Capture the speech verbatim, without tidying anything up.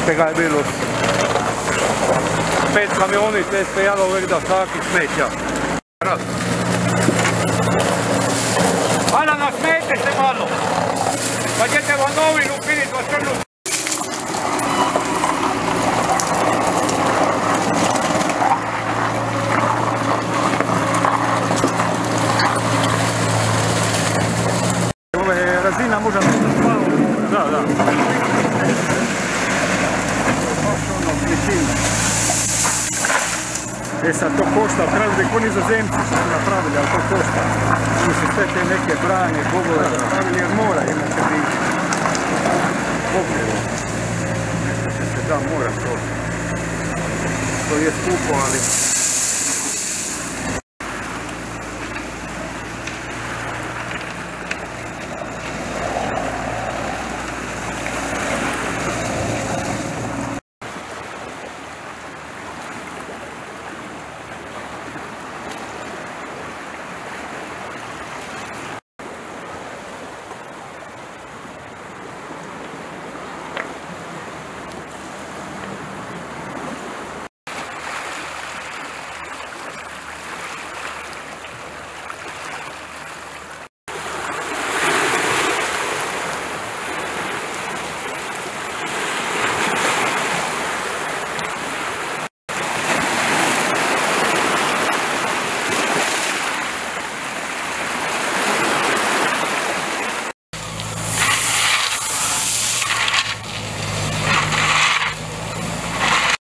Vidite ga je bilo. Pet kamioni te stojalo uvijek da saki smeća. Raz. Hvala, nasmijete se malo. Pa ćete vam novinu finit vas crnu. Ove razina možda nešto malo. Da, da. E sad to košta, pravi da ko nizozemci su napravili, ali to košta. Oni su sve te neke brane, bogove napravili jer mora inače biti. Pokrilo. Nešto će se da mora to. To je skupo, ali